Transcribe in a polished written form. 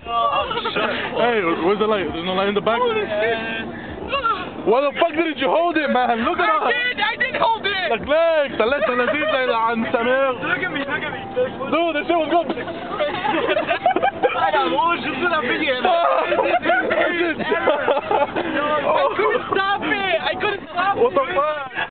Hey, where's the light? There's no light in the back? Why the fuck didn't you hold it, man? Look at us! I did hold it! لك طلعت لذيذ زي عن سمير. Look at me. Dude, this shit was good. I got one, just put that video in.